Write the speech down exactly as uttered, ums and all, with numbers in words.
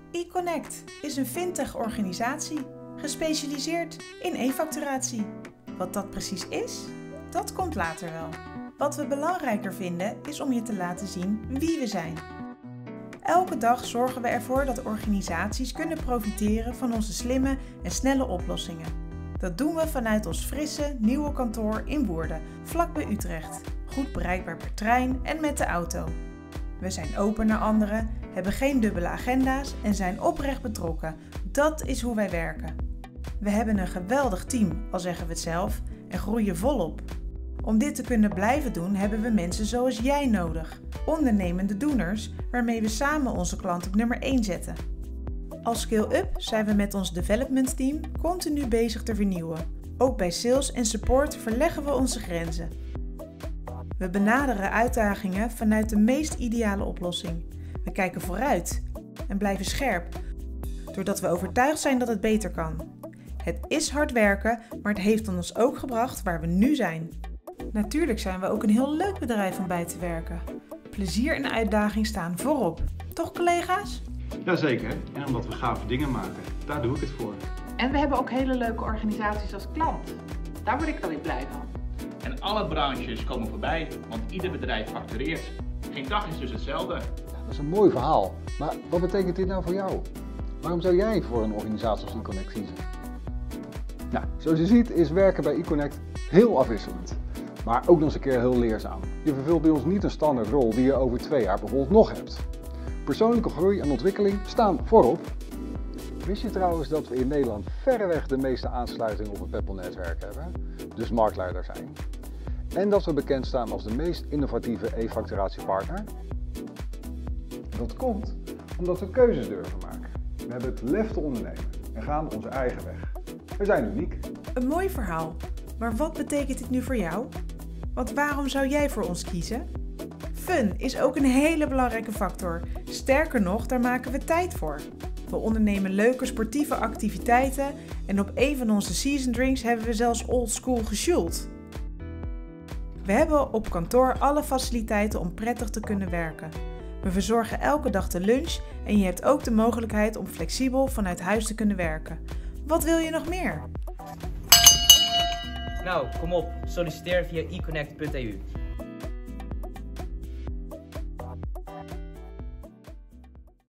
eConnect is een fintech-organisatie gespecialiseerd in e-facturatie. Wat dat precies is, dat komt later wel. Wat we belangrijker vinden is om je te laten zien wie we zijn. Elke dag zorgen we ervoor dat organisaties kunnen profiteren van onze slimme en snelle oplossingen. Dat doen we vanuit ons frisse, nieuwe kantoor in Woerden, vlakbij Utrecht. Goed bereikbaar per trein en met de auto. We zijn open naar anderen, hebben geen dubbele agenda's en zijn oprecht betrokken. Dat is hoe wij werken. We hebben een geweldig team, al zeggen we het zelf, en groeien volop. Om dit te kunnen blijven doen hebben we mensen zoals jij nodig. Ondernemende doeners, waarmee we samen onze klant op nummer één zetten. Als Scale-up zijn we met ons development team continu bezig te vernieuwen. Ook bij sales en support verleggen we onze grenzen. We benaderen uitdagingen vanuit de meest ideale oplossing. We kijken vooruit en blijven scherp, doordat we overtuigd zijn dat het beter kan. Het is hard werken, maar het heeft ons ook gebracht waar we nu zijn. Natuurlijk zijn we ook een heel leuk bedrijf om bij te werken. Plezier en uitdaging staan voorop. Toch collega's? Jazeker, en omdat we gave dingen maken. Daar doe ik het voor. En we hebben ook hele leuke organisaties als klant. Daar word ik dan weer blij van. En alle branches komen voorbij, want ieder bedrijf factureert. Geen dag is dus hetzelfde. Ja, dat is een mooi verhaal, maar wat betekent dit nou voor jou? Waarom zou jij voor een organisatie als eConnect kiezen? Nou, zoals je ziet is werken bij eConnect heel afwisselend, maar ook nog eens een keer heel leerzaam. Je vervult bij ons niet een standaard rol die je over twee jaar bijvoorbeeld nog hebt. Persoonlijke groei en ontwikkeling staan voorop. Wist je trouwens dat we in Nederland verreweg de meeste aansluitingen op het Peppol-netwerk hebben, dus marktleider zijn? En dat we bekend staan als de meest innovatieve e-facturatiepartner? Dat komt omdat we keuzes durven maken. We hebben het lef te ondernemen en gaan onze eigen weg. We zijn uniek. Een mooi verhaal, maar wat betekent dit nu voor jou? Want waarom zou jij voor ons kiezen? Fun is ook een hele belangrijke factor. Sterker nog, daar maken we tijd voor. We ondernemen leuke sportieve activiteiten en op een van onze season drinks hebben we zelfs old school gesjoeld. We hebben op kantoor alle faciliteiten om prettig te kunnen werken. We verzorgen elke dag de lunch en je hebt ook de mogelijkheid om flexibel vanuit huis te kunnen werken. Wat wil je nog meer? Nou, kom op, solliciteer via e connect punt e u.